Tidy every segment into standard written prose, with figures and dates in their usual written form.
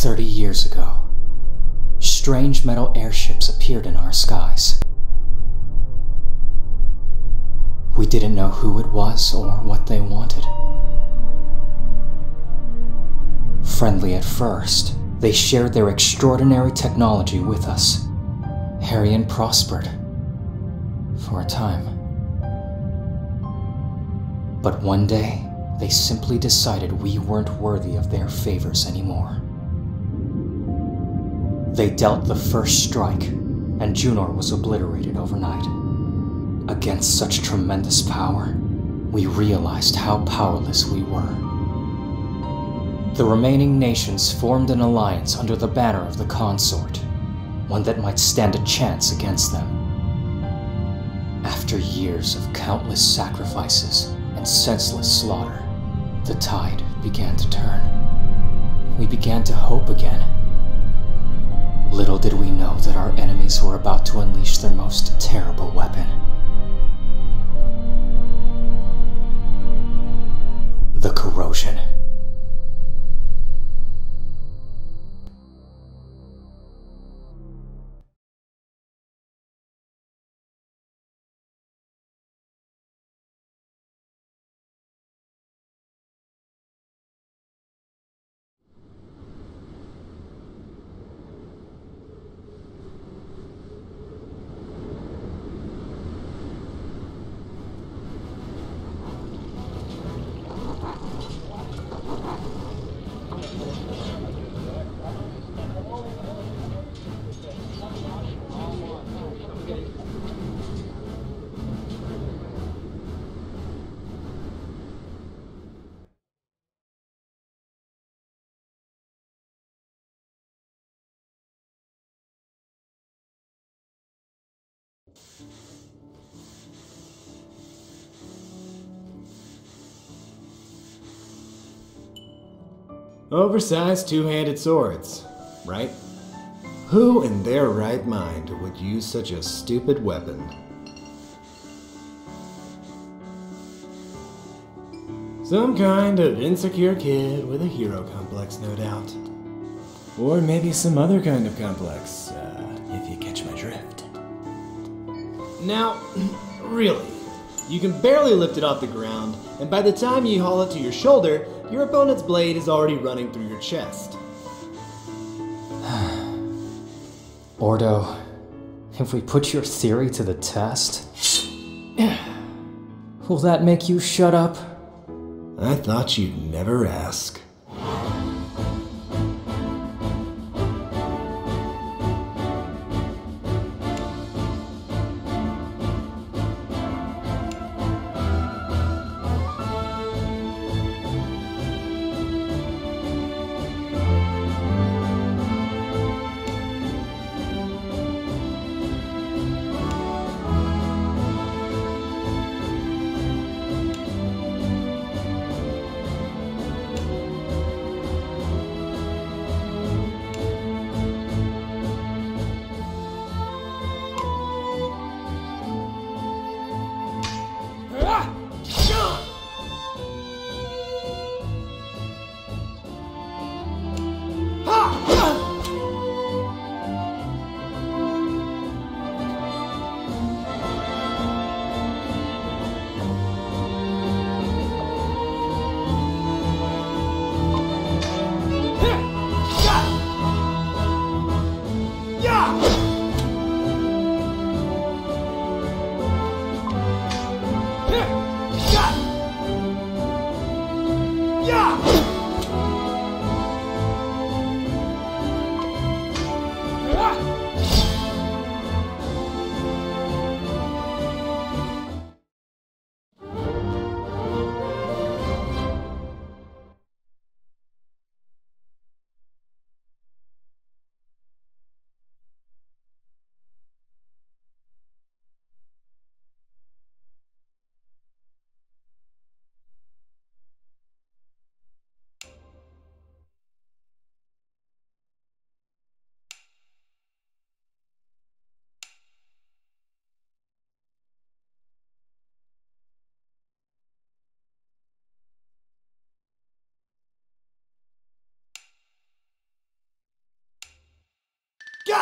30 years ago, strange metal airships appeared in our skies. We didn't know who it was or what they wanted. Friendly at first, they shared their extraordinary technology with us. Harrian prospered. For a time. But one day, they simply decided we weren't worthy of their favors anymore. They dealt the first strike, and Junor was obliterated overnight. Against such tremendous power, we realized how powerless we were. The remaining nations formed an alliance under the banner of the Consort, one that might stand a chance against them. After years of countless sacrifices and senseless slaughter, the tide began to turn. We began to hope again. Little did we know that our enemies were about to unleash their most terrible weapon. The corrosion. Oversized two-handed swords, right? Who in their right mind would use such a stupid weapon? Some kind of insecure kid with a hero complex, no doubt. Or maybe some other kind of complex, if you catch my drift. Now, really, you can barely lift it off the ground, and by the time you haul it to your shoulder, your opponent's blade is already running through your chest. Ordo, if we put your theory to the test, will that make you shut up? I thought you'd never ask.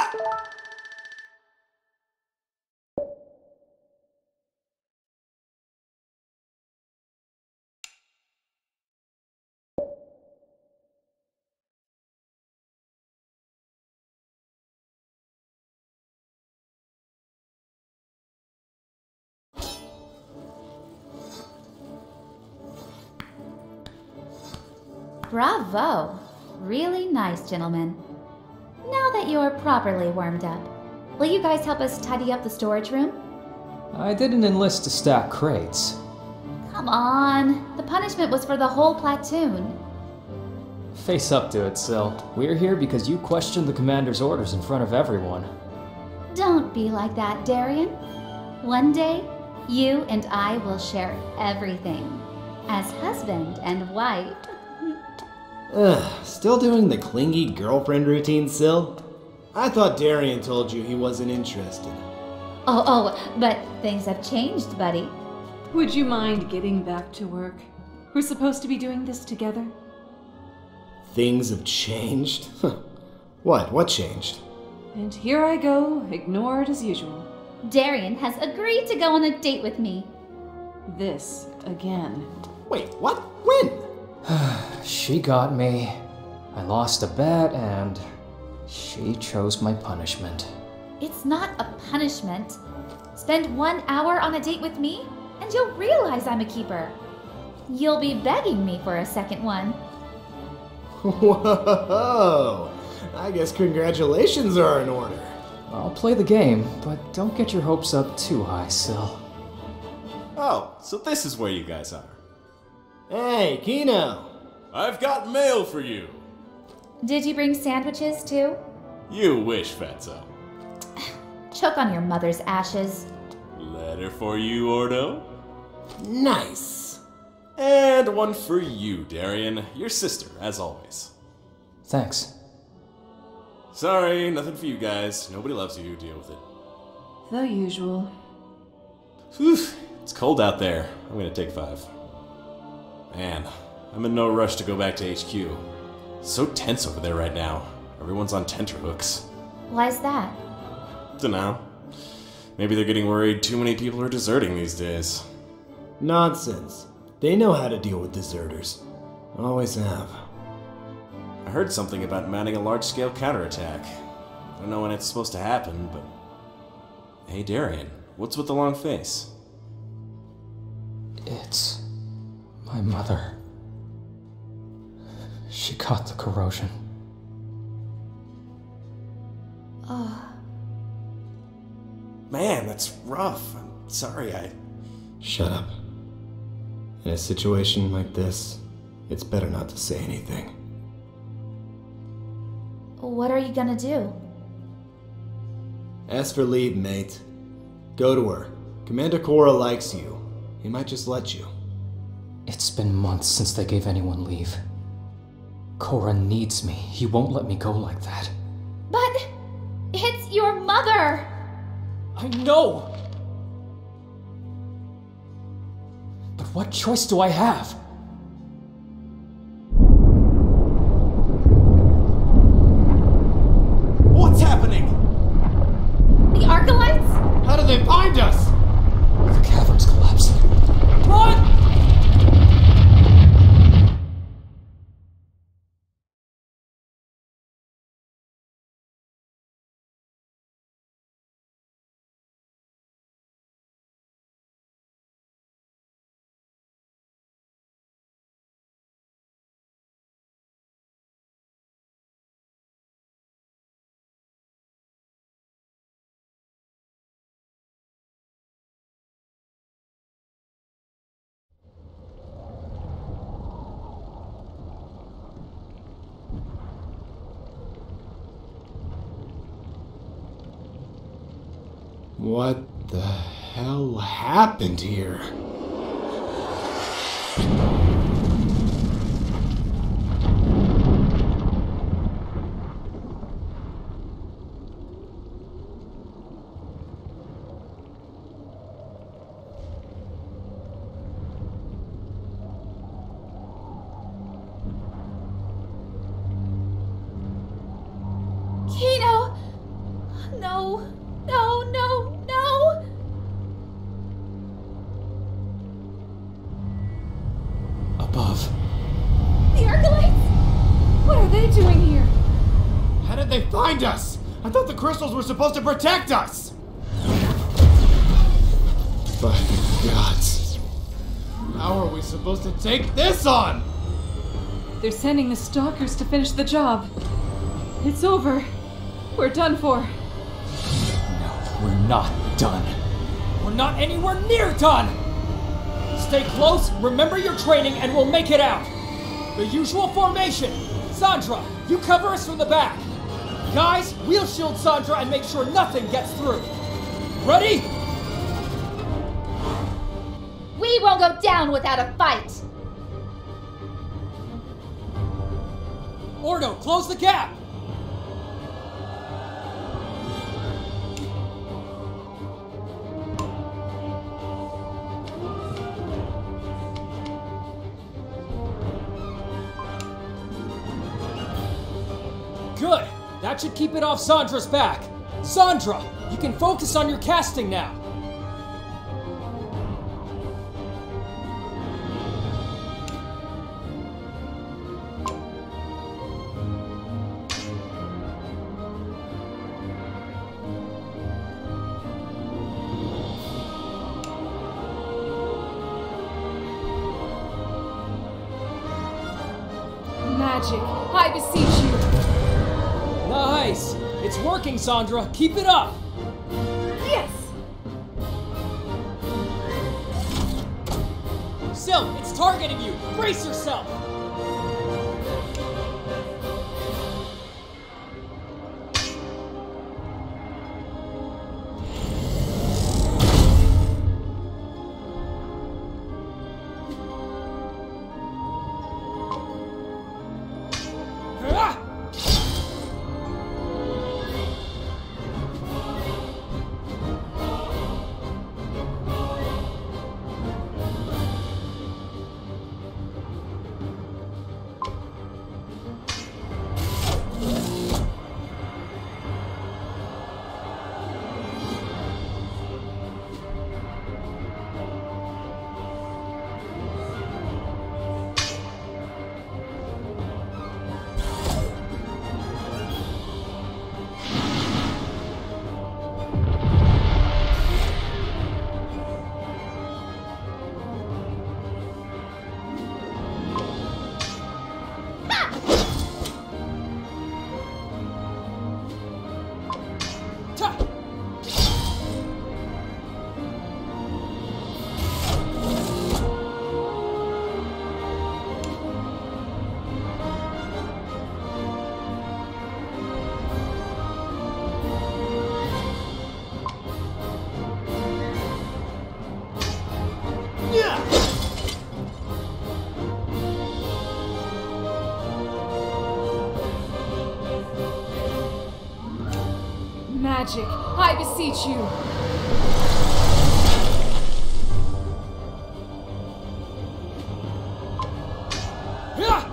Bravo! Really nice, gentlemen. Now that you're properly warmed up, will you guys help us tidy up the storage room? I didn't enlist to stack crates. Come on, the punishment was for the whole platoon. Face up to it, Sil. We're here because you questioned the commander's orders in front of everyone. Don't be like that, Darian. One day, you and I will share everything. As husband and wife. Ugh, still doing the clingy girlfriend routine, Sil? I thought Darian told you he wasn't interested. Oh, but things have changed, buddy. Would you mind getting back to work? We're supposed to be doing this together. Things have changed? What changed? And here I go, ignored as usual. Darian has agreed to go on a date with me. This again. Wait, what? When? She got me. I lost a bet and she chose my punishment. It's not a punishment. Spend 1 hour on a date with me, and you'll realize I'm a keeper. You'll be begging me for a second one. Whoa! I guess congratulations are in order. I'll play the game, but don't get your hopes up too high, Sil. Oh, so this is where you guys are. Hey, Kino! I've got mail for you. Did you bring sandwiches too? You wish, Fatso. Choke on your mother's ashes. Letter for you, Ordo. Nice! And one for you, Darian. Your sister, as always. Thanks. Sorry, nothing for you guys. Nobody loves you. Deal with it. The usual. Whew, it's cold out there. I'm gonna take 5. Man, I'm in no rush to go back to HQ. It's so tense over there right now. Everyone's on tenterhooks. Why's that? Dunno. Maybe they're getting worried too many people are deserting these days. Nonsense. They know how to deal with deserters. Always have. I heard something about mounting a large-scale counterattack. I don't know when it's supposed to happen, but... Hey, Darian, what's with the long face? It's my mother. She caught the corrosion. Man, that's rough. I'm sorry, Shut up. In a situation like this, it's better not to say anything. What are you gonna do? Ask for leave, mate. Go to her. Commander Cora likes you. He might just let you. It's been months since they gave anyone leave. Cora needs me. He won't let me go like that. But it's your mother! I know! But what choice do I have? What's happening? The Arcalites? How did they find us? The cavern's collapsing. Run! What the hell happened here? Kino! above. The Arcalites? What are they doing here? How did they find us? I thought the crystals were supposed to protect us! By the gods. How are we supposed to take this on? They're sending the stalkers to finish the job. It's over. We're done for. No, we're not done. We're not anywhere near done! Stay close, remember your training, and we'll make it out! The usual formation! Sandra, you cover us from the back! Guys, we'll shield Sandra and make sure nothing gets through! Ready? We won't go down without a fight! Ordo, close the gap! Good! That should keep it off Sandra's back! Sandra, you can focus on your casting now! Magic, I beseech you. Nice! It's working, Sandra! Keep it up! Yes! Sil, it's targeting you! Brace yourself! Ah! Magic, I beseech you. Ah!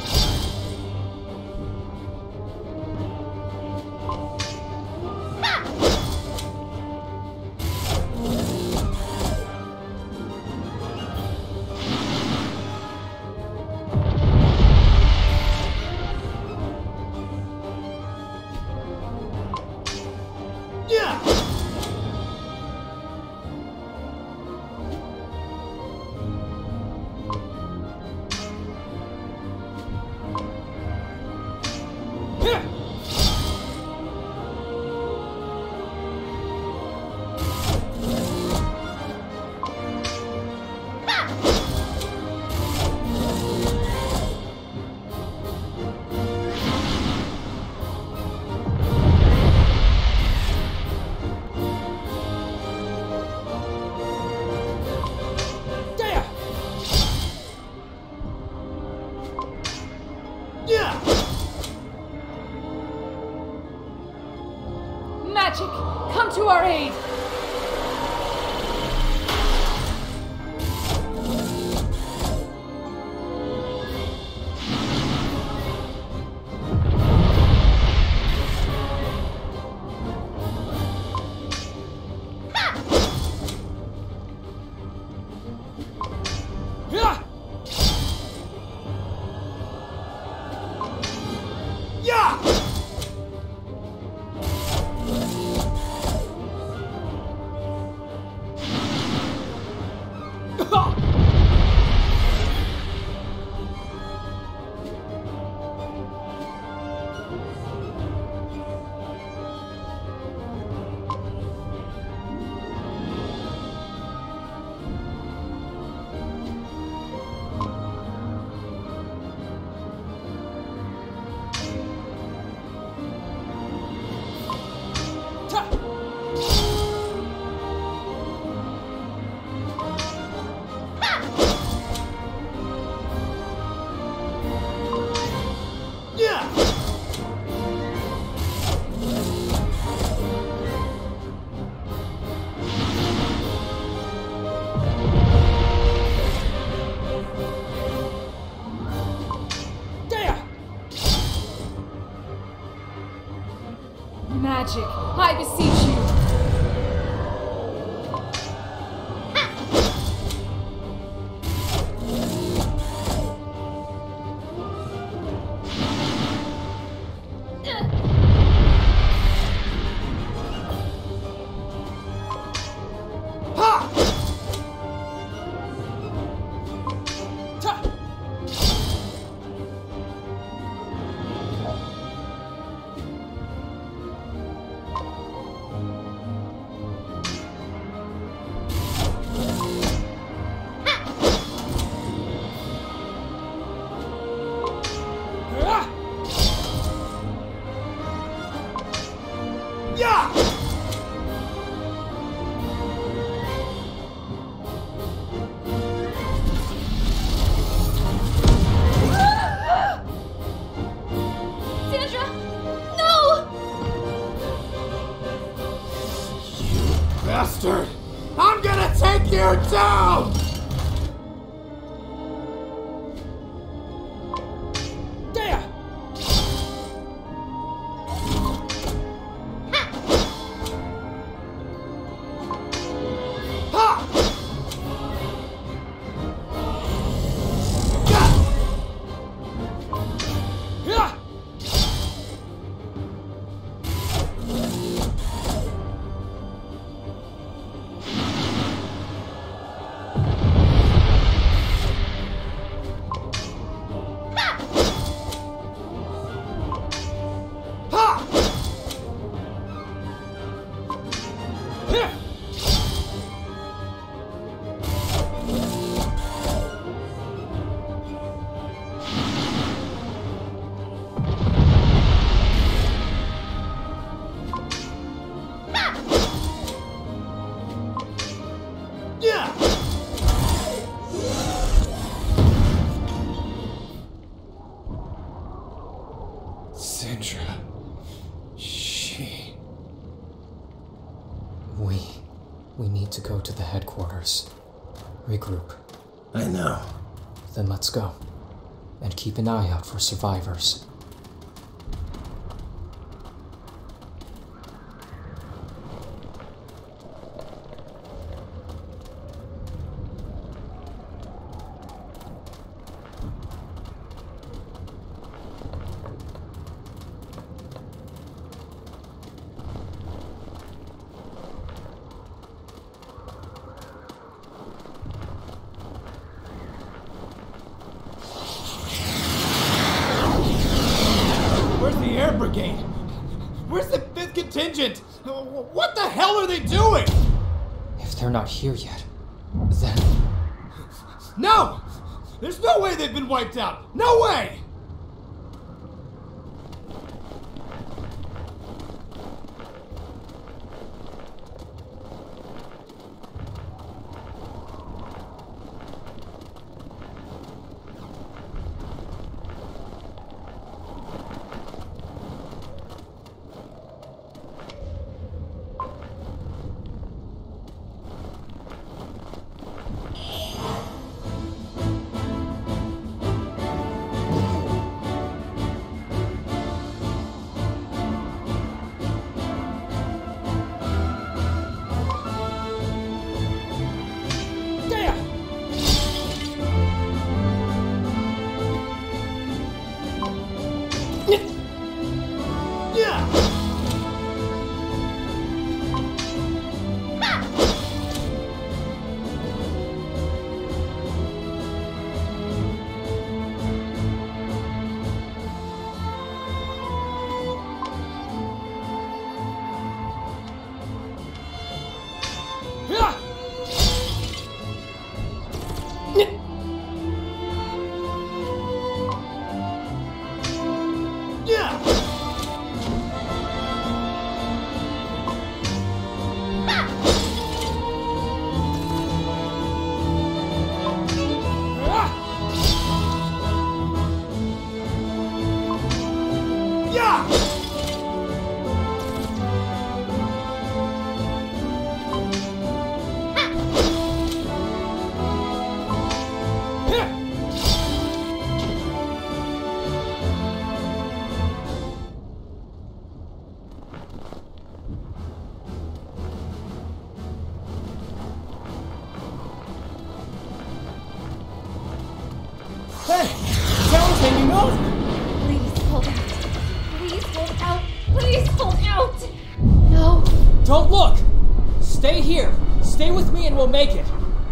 Magic, come to our aid! magic, I beseech you. Sandra! No! Bastard! I'm gonna take you down! There! Ha! Yeah! Ha! Yeah! Yeah! Sandra. She. We need to go to the headquarters. Regroup. I know. Then let's go. And keep an eye out for survivors. Where's the air brigade? Where's the 5th contingent? What the hell are they doing? If they're not here yet, then... No! There's no way they've been wiped out! No way! Hey! The tower's hanging on! Please hold out. Please hold out. Please hold out. No. Don't look! Stay here. Stay with me and we'll make it.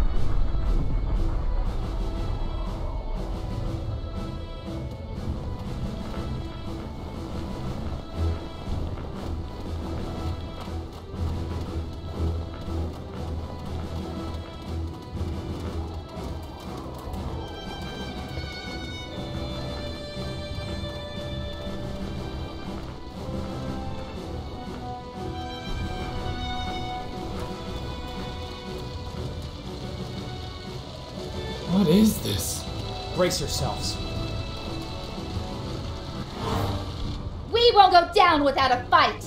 What is this? Brace yourselves. We won't go down without a fight.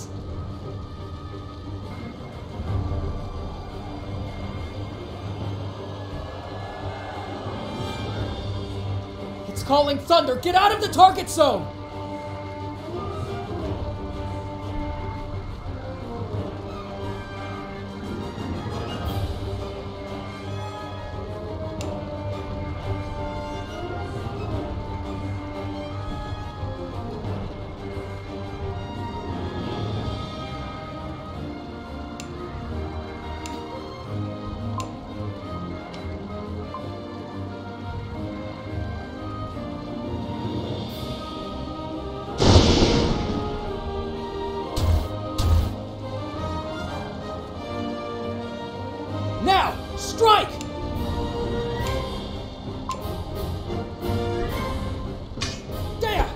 It's calling thunder. Get out of the target zone! Now, strike! There!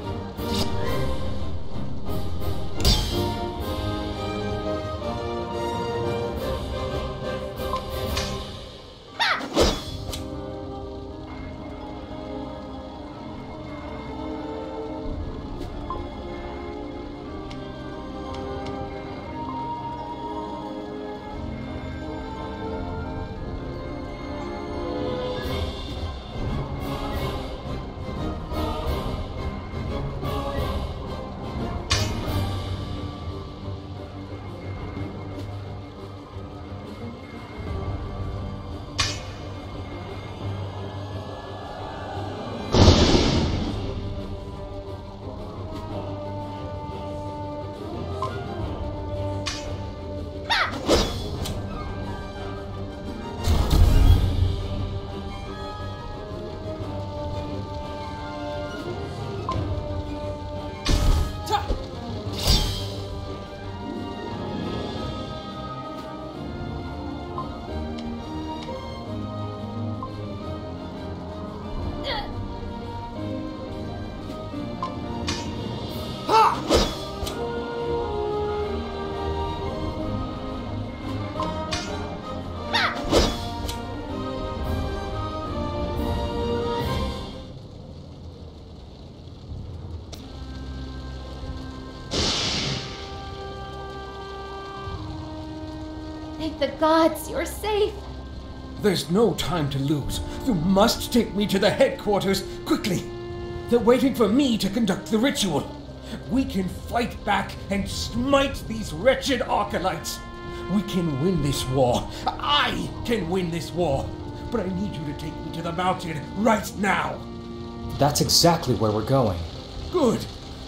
Thank the gods you're safe. There's no time to lose. You must take me to the headquarters, quickly. They're waiting for me to conduct the ritual. We can fight back and smite these wretched Archelites. We can win this war. I can win this war. But I need you to take me to the mountain right now. That's exactly where we're going. Good.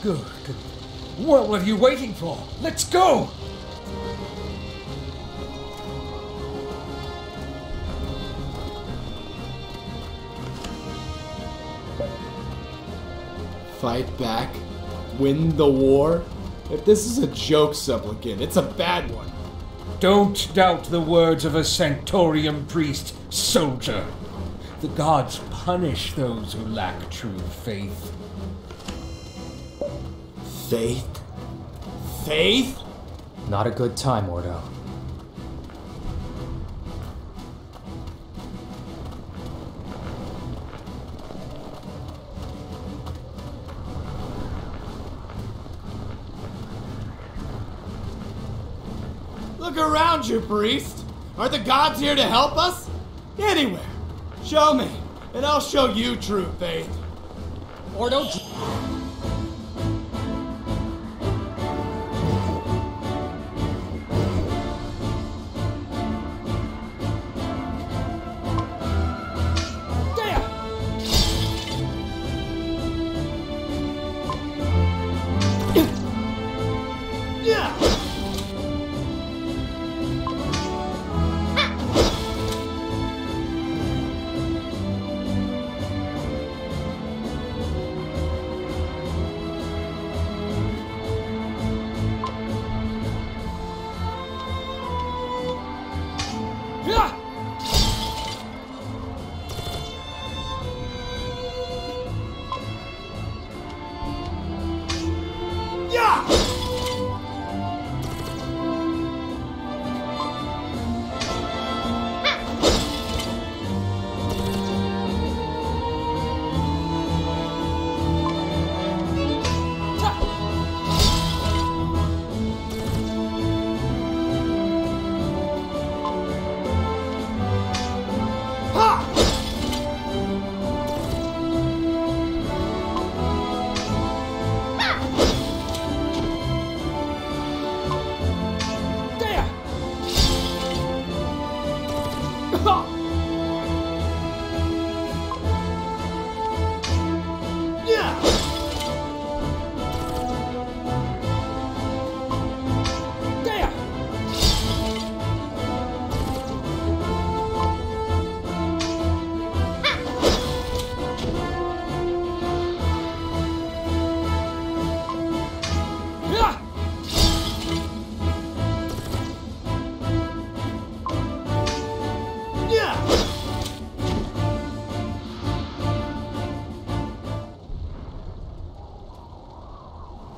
What are you waiting for? Let's go! Fight back? Win the war? If this is a joke, supplicant, it's a bad one. Don't doubt the words of a Sanctorium priest, soldier. The gods punish those who lack true faith. Faith? Faith? Not a good time, Ordo. Look around you, priest! Are the gods here to help us? Anywhere! Show me, and I'll show you true faith. Ordo.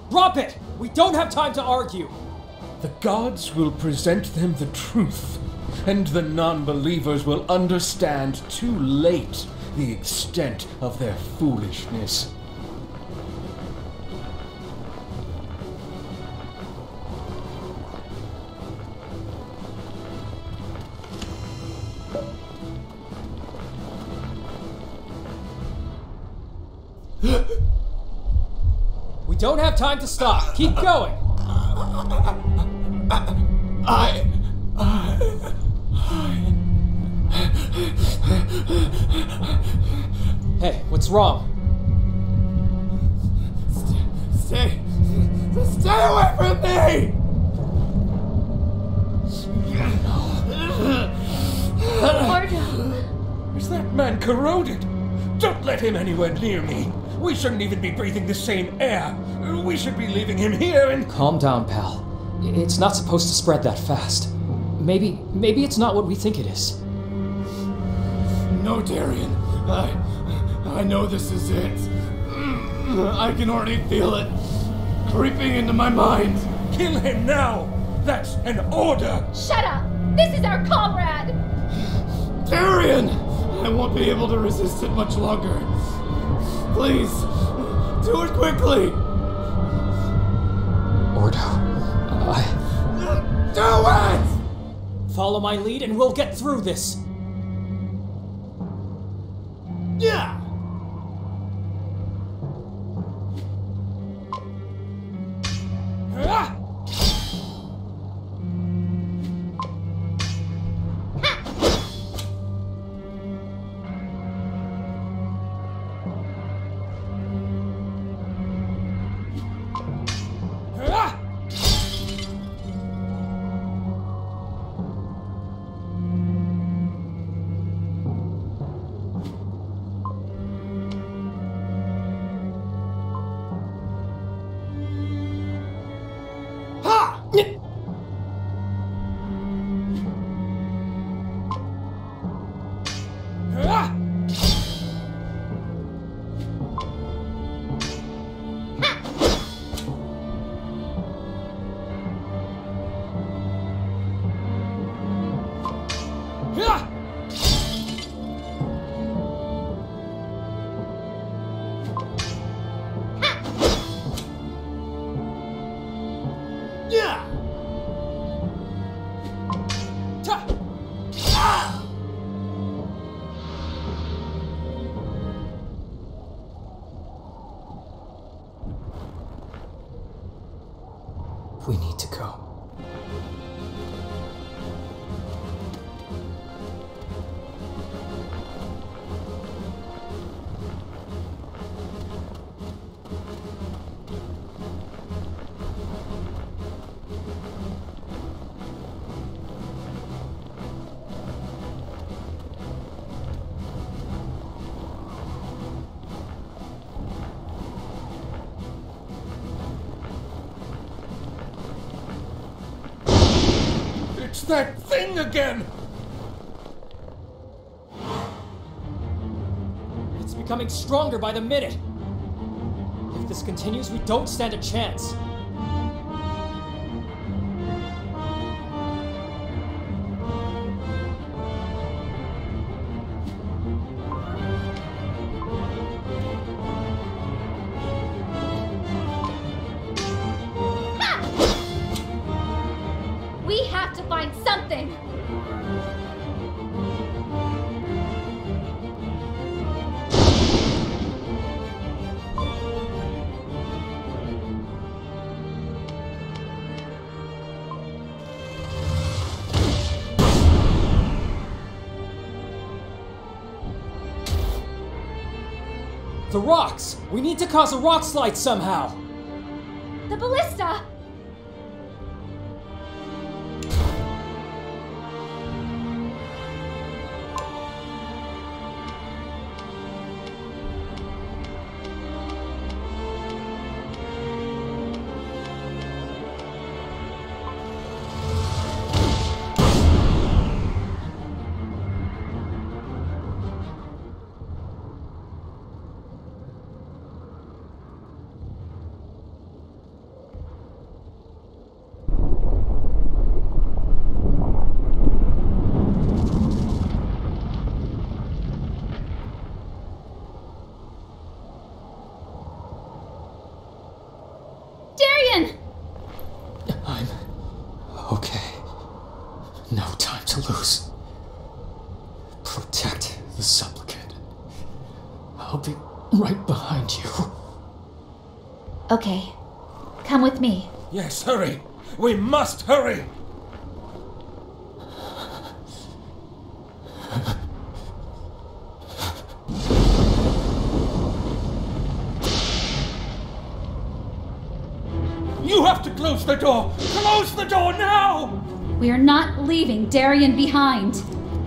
Drop it! We don't have time to argue! The gods will present them the truth, and the non-believers will understand too late the extent of their foolishness. We don't have time to stop. Keep going. Hey, what's wrong? Stay away from me! Ordo. Is that man corroded? Don't let him anywhere near me. We shouldn't even be breathing the same air. We should be leaving him here and... Calm down, pal. It's not supposed to spread that fast. Maybe it's not what we think it is. No, Darian. I know this is it. I can already feel it creeping into my mind. Kill him now! That's an order! Shut up! This is our comrade! Darian! I won't be able to resist it much longer. Please, do it quickly! Ordo, Do it! Follow my lead and we'll get through this. Yeah! Ah! Ah! Ah! Ah! Yeah! Ta! we need to go. It's that thing again! It's becoming stronger by the minute. If this continues, we don't stand a chance. We have to find something! The rocks! We need to cause a rock slide somehow! The ballista! behind you. Okay, come with me. Yes, hurry! We must hurry! You have to close the door! Close the door now! We are not leaving Darien behind.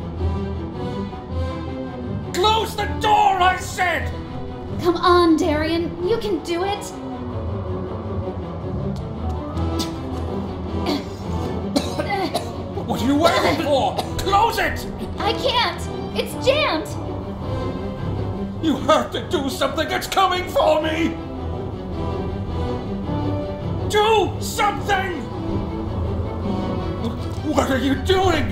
Close the door, I said! Come on, Darien, you can do it. What are you waiting for? Close it! I can't. It's jammed. You have to do something! It's coming for me! Do something! What are you doing?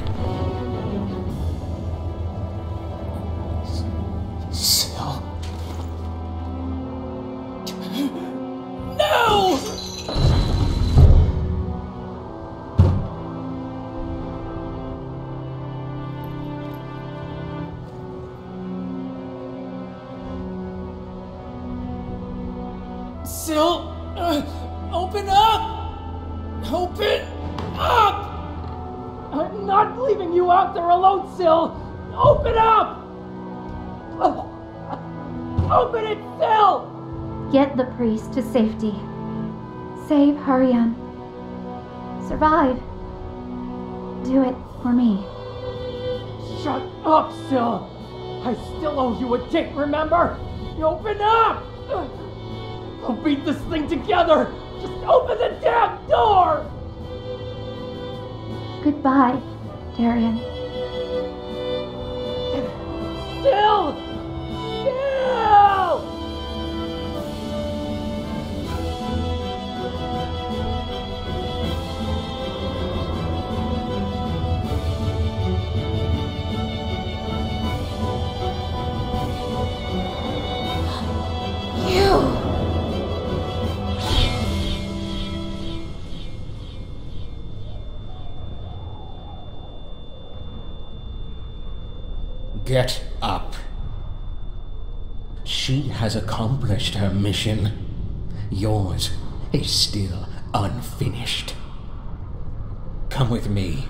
Syl. No! Syl, open up! Open up! I'm not leaving you out there alone, Syl! Open up! Open it, Syl! Get the priest to safety. Save Harian. Survive. Do it for me. Shut up, Syl! I still owe you a date, remember? Open up! We'll beat this thing together! Just open the damn door! Goodbye, Darien. Syl! Syl! Get up. She has accomplished her mission. Yours is still unfinished. Come with me.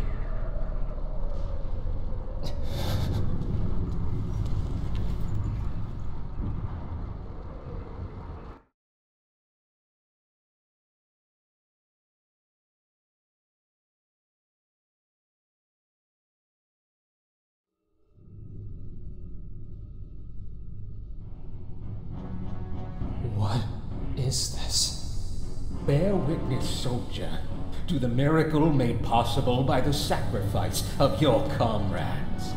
What is this? Bear witness, soldier, to the miracle made possible by the sacrifice of your comrades.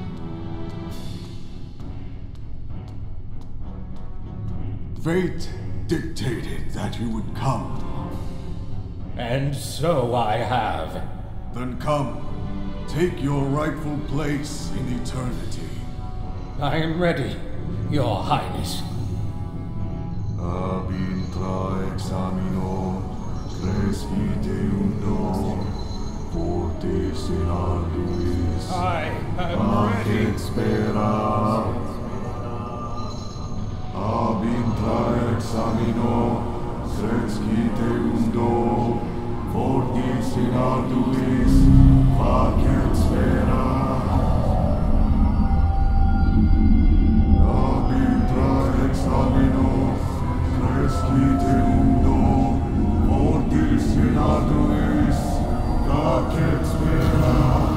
Fate dictated that you would come. And so I have. Then come, take your rightful place in eternity. I am ready, Your Highness. Ab intra examino, cresciteundo, fortis in arduis. I am ready. Facet spera. Ab intra examino, cresciteundo, fortis in arduis. Facet spera. Ab intra examino, cresciteundo, fortis in arduis, facet spera.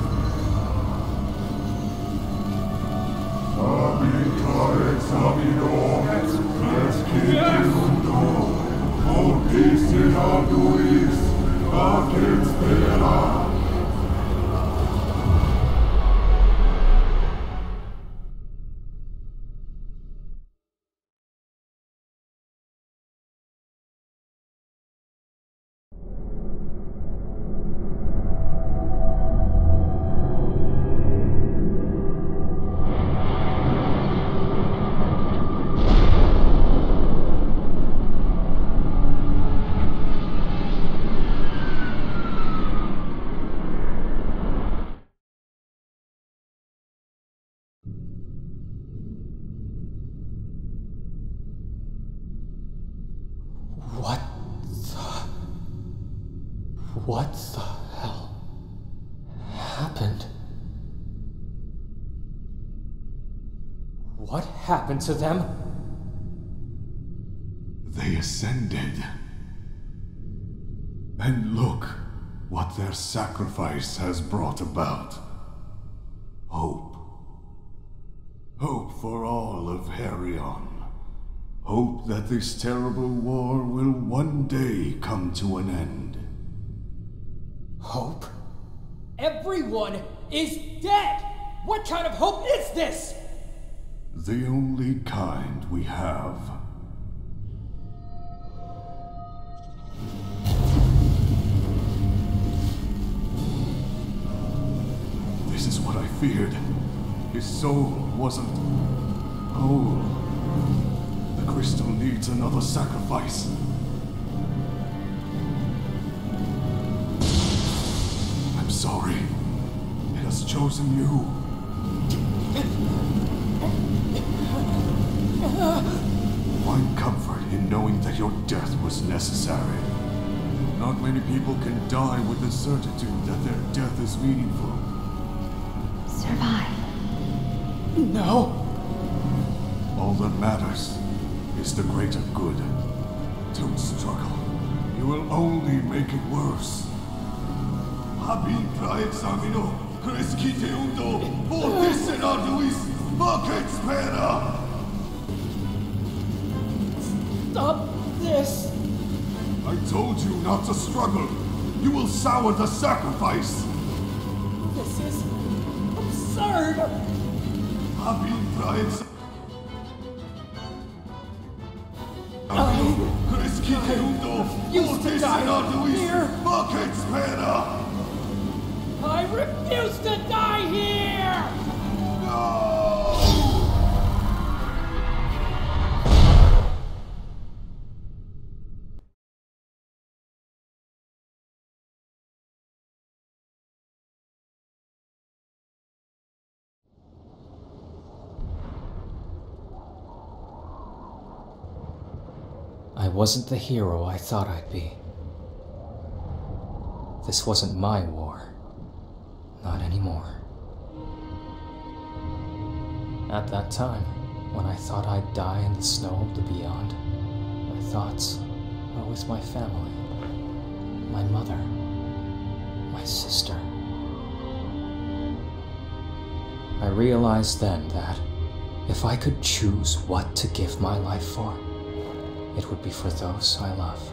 Ab intra examino, cresciteundo, fortis in arduis, facet spera. What the hell happened? What happened to them? They ascended. And look what their sacrifice has brought about. Hope. Hope for all of Herion. Hope that this terrible war will one day come to an end. Hope? Everyone is dead! What kind of hope is this? The only kind we have. This is what I feared. His soul wasn't whole. The crystal needs another sacrifice. I'm sorry. It has chosen you. Find comfort in knowing that your death was necessary. Not many people can die with the certitude that their death is meaningful. Survive. No! All that matters is the greater good. Don't struggle. You will only make it worse. Habin praexamino, crescite undo, fortis in arduis, facet spera! Stop this! I told you not to struggle. You will sour the sacrifice. This is absurd! Habin praexamino, crescite undo, fortis in arduis, facet spera! I refuse to die here! I wasn't the hero I thought I'd be. This wasn't my war. Not anymore. At that time, when I thought I'd die in the snow of the beyond, my thoughts were with my family, my mother, my sister. I realized then that if I could choose what to give my life for, it would be for those I love.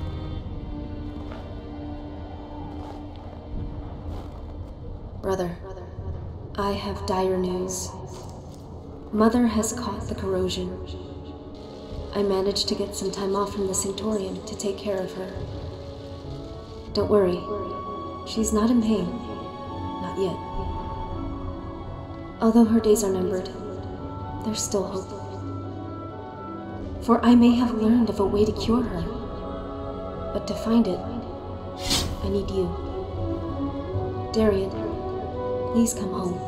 Brother, I have dire news. Mother has caught the corrosion. I managed to get some time off from the Sanctorium to take care of her. Don't worry, she's not in pain. Not yet. Although her days are numbered, there's still hope. For I may have learned of a way to cure her. But to find it, I need you. Darien, please come home.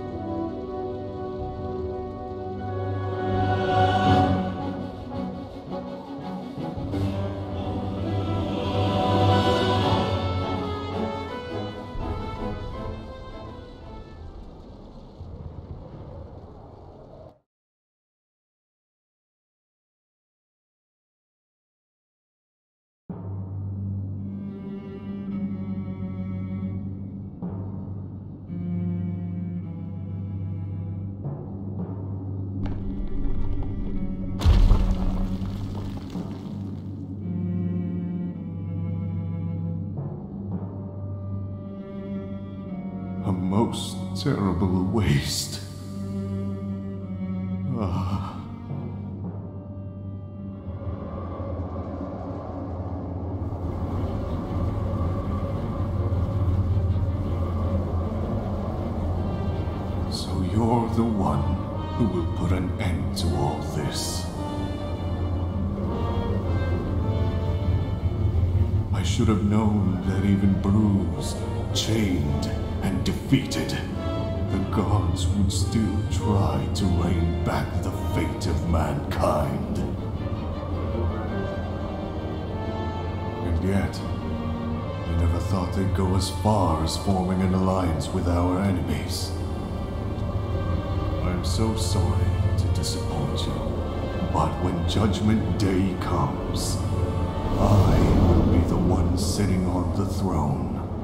A most terrible waste. Ah. So you're the one who will put an end to all this. I should have known that even bruised, chained, and defeated, the gods would still try to rein back the fate of mankind. And yet, I never thought they'd go as far as forming an alliance with our enemies. I'm so sorry to disappoint you, but when Judgment Day comes, I will be the one sitting on the throne.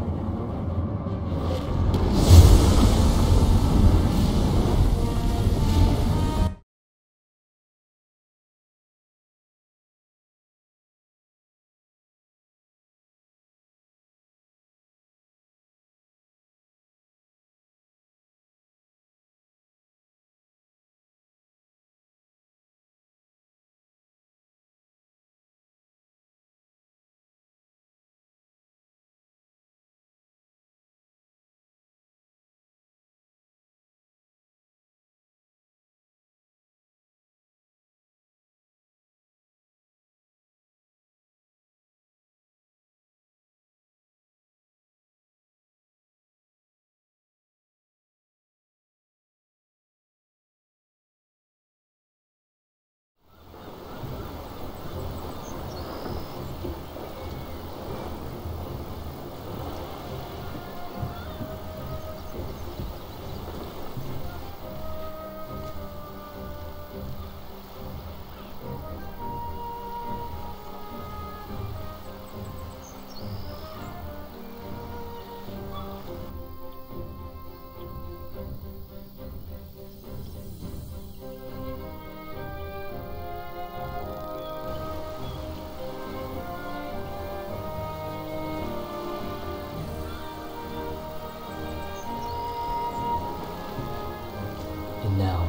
Now,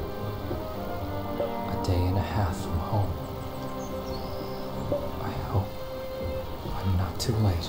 a day and a half from home. I hope I'm not too late.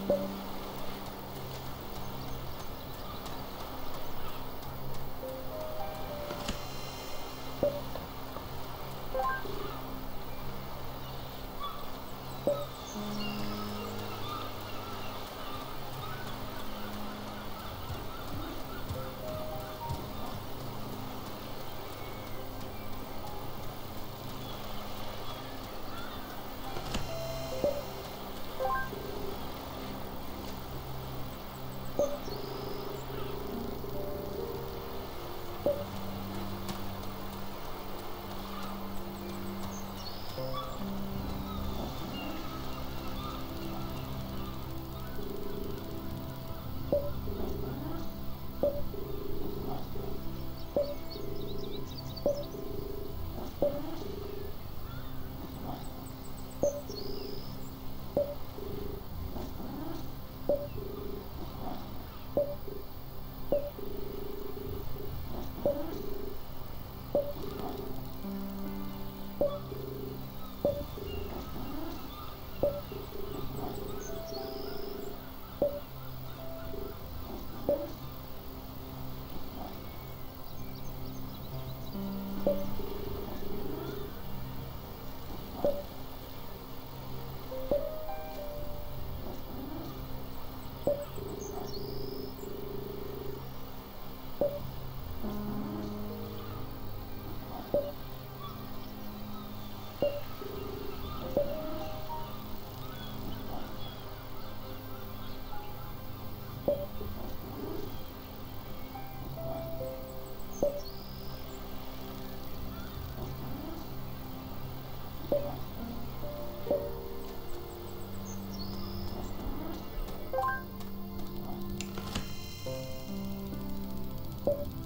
you